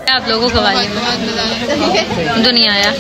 आप लोगों को कवाली में दुनिया आया।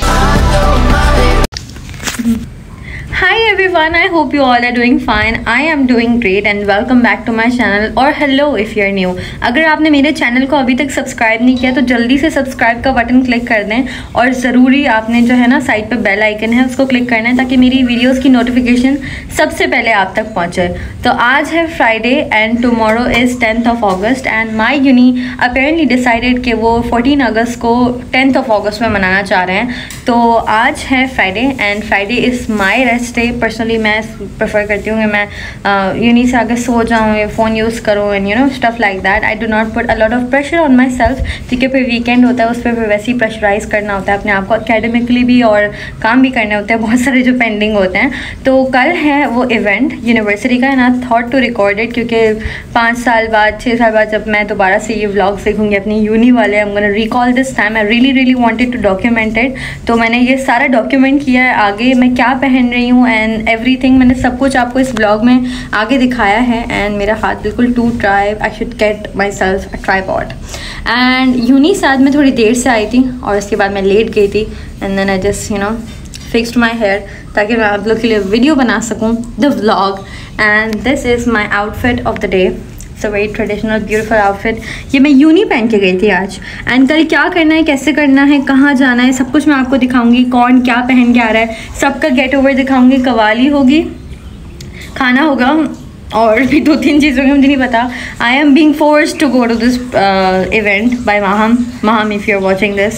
Hi everyone, I hope you all are doing fine. I am doing great and welcome back to my channel or hello if you are new. अगर आपने मेरे चैनल को अभी तक सब्सक्राइब नहीं किया तो जल्दी से सब्सक्राइब का बटन क्लिक कर दें और ज़रूरी आपने जो है ना साइड पे बेल आइकन है उसको क्लिक करना है ताकि मेरी वीडियोस की नोटिफिकेशन सबसे पहले आप तक पहुंचे। तो आज है Friday and tomorrow is 10th of August and my uni apparently decided कि वो 14 अगस्त को 10th of August में मनाना चाह रहे हैं। तो आज है Friday and Friday is my rest day. Personally मैं प्रेफर करती हूँ कि मैं यूनी से आगे सो जाऊँ या फ़ोन यूज़ करूँ and you know stuff like that. I do not put a lot of pressure on myself, ठीक है। फिर वीकेंड होता है उस पर फिर वैसे ही प्रेशराइज़ करना होता है अपने आप को, अकेडमिकली भी और काम भी करने होते हैं बहुत सारे जो पेंडिंग होते हैं। तो कल है वो इवेंट यूनिवर्सिटी का and I thought to record it क्योंकि 5 साल बाद 6 साल बाद जब मैं दोबारा से ये व्लॉग्स देखूँगी अपनी यूनी वाले, I am gonna recall this time. I really wanted to document it. तो मैंने ये सारा डॉक्यूमेंट किया है, आगे मैं क्या पहन रही हूँ एंड एवरीथिंग मैंने सब कुछ आपको इस ब्लॉग में आगे दिखाया है। एंड मेरा हाथ बिल्कुल टूट रहा है, I should get myself a tripod. And uni से आज मैं थोड़ी देर से आई थी और उसके बाद मैं लेट गई थी and then I just you know fixed my hair ताकि मैं आप लोग के लिए वीडियो बना सकूँ the vlog. And this is my outfit of the day. It's a very traditional beautiful outfit. ये मैं यूनी पहन के गई थी आज एंड कल क्या करना है, कैसे करना है, कहाँ जाना है, सब कुछ मैं आपको दिखाऊंगी। कौन क्या पहन के आ रहा है सबका गेट ओवर दिखाऊंगी। कवाली होगी, खाना होगा और भी 2-3 चीज़ होंगी, मुझे नहीं पता। I am being forced to go to this event by Maham if you are watching this.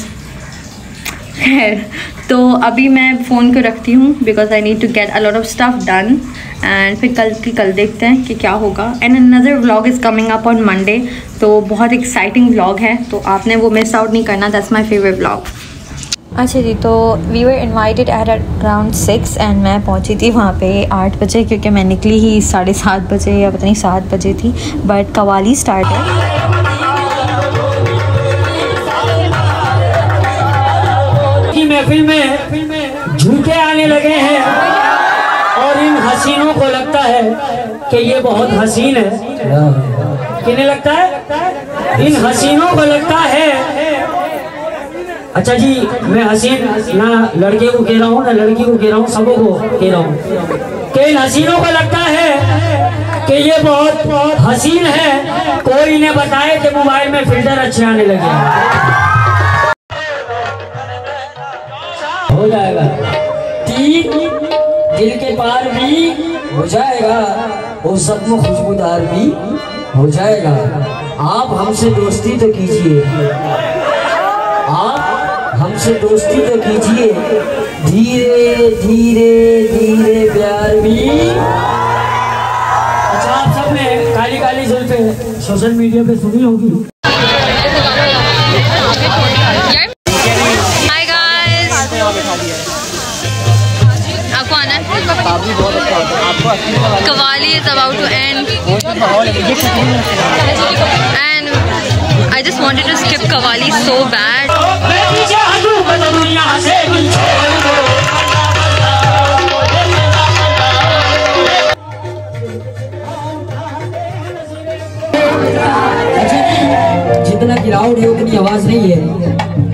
खैर, तो अभी मैं फ़ोन को रखती हूँ because I need to get a lot of stuff done and फिर कल देखते हैं कि क्या होगा। And another vlog is coming up on Monday. तो बहुत एक्साइटिंग व्लॉग है तो आपने वो मिस आउट नहीं करना। That's my favourite vlog. अच्छा जी, तो we were invited at around 6 and मैं पहुंची थी वहाँ पे 8 बजे क्योंकि मैं निकली ही 7:30 बजे या पता नहीं 7 बजे थी। बट कवाली स्टार्ट है। महफिल में झूठे आने लगे हैं और इन हसीनों को लगता है कि ये बहुत हसीन है। किन्हें लगता है? इन हसीनों को लगता है। अच्छा जी, मैं हसीन ना लड़के को कह रहा हूँ ना लड़की को कह रहा हूँ, सबों को कह रहा हूँ कि इन हसीनों को लगता है कि ये बहुत हसीन है। कोई इन्हें बताए कि मोबाइल में फिल्टर अच्छे आने लगे। हो जाएगा ठीक, दिल के पार भी हो जाएगा और सब में खुशबूदार भी हो जाएगा। आप हमसे दोस्ती तो कीजिए, आप हमसे दोस्ती तो कीजिए, धीरे धीरे धीरे प्यार भी। अच्छा, आप सब ने काली काली जुल्फे सोशल मीडिया पे सुनी होगी। आपको आना है? Qawwali is about to and I just wanted to skip qawwali so bad. जितना की लाउड है उतनी आवाज नहीं है।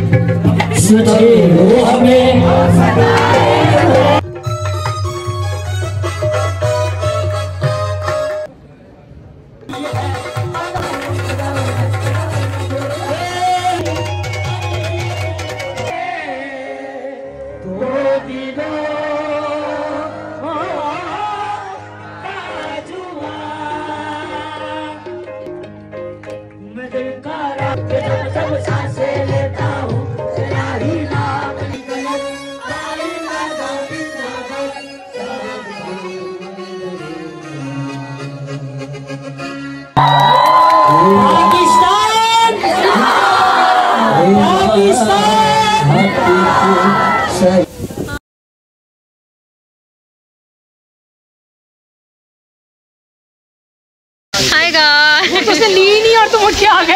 हाय गाइस, उसने ली नहीं और तुम उठ के आ गए।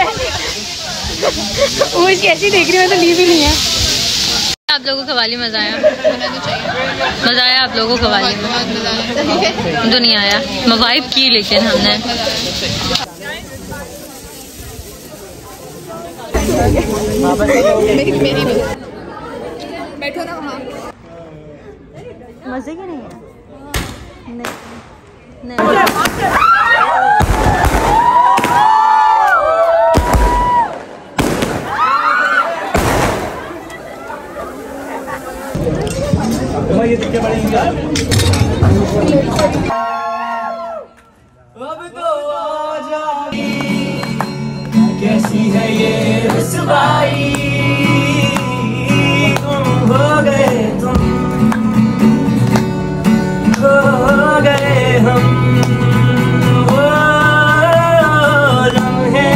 वो कैसी देख रही है, तो ली भी नहीं है। आप लोगों को कवाली मजा आया? मजा आया आप लोगों को कवाली में? दुनिया आया वाइब की, लेकिन हमने मेरी बैठो ना वहाँ। मजे की नहीं है? नहीं। ये दिखे पड़ेंगे अब तो आजा कैसी है ये रुसवाई हो गए तुम हो गए हम वो लम्हे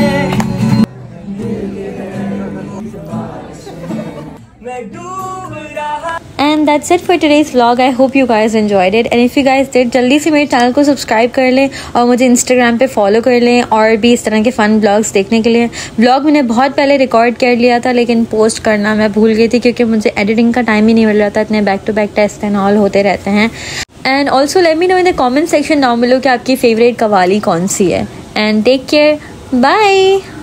मैं डूब रहा। And that's it for today's vlog. I hope you guys enjoyed it. And if you guys did, जल्दी से मेरे चैनल को सब्सक्राइब कर लें और मुझे इंस्टाग्राम पे फॉलो कर लें और भी इस तरह के फ़न ब्लॉग्स देखने के लिए। ब्लॉग मैंने बहुत पहले रिकॉर्ड कर लिया था लेकिन पोस्ट करना मैं भूल गई थी क्योंकि मुझे एडिटिंग का टाइम ही नहीं मिल रहा था, इतने back to back test and all होते रहते हैं। And also let me know in the comment section down below कि आपकी फेवरेट कवाली कौन सी है। And take care, bye.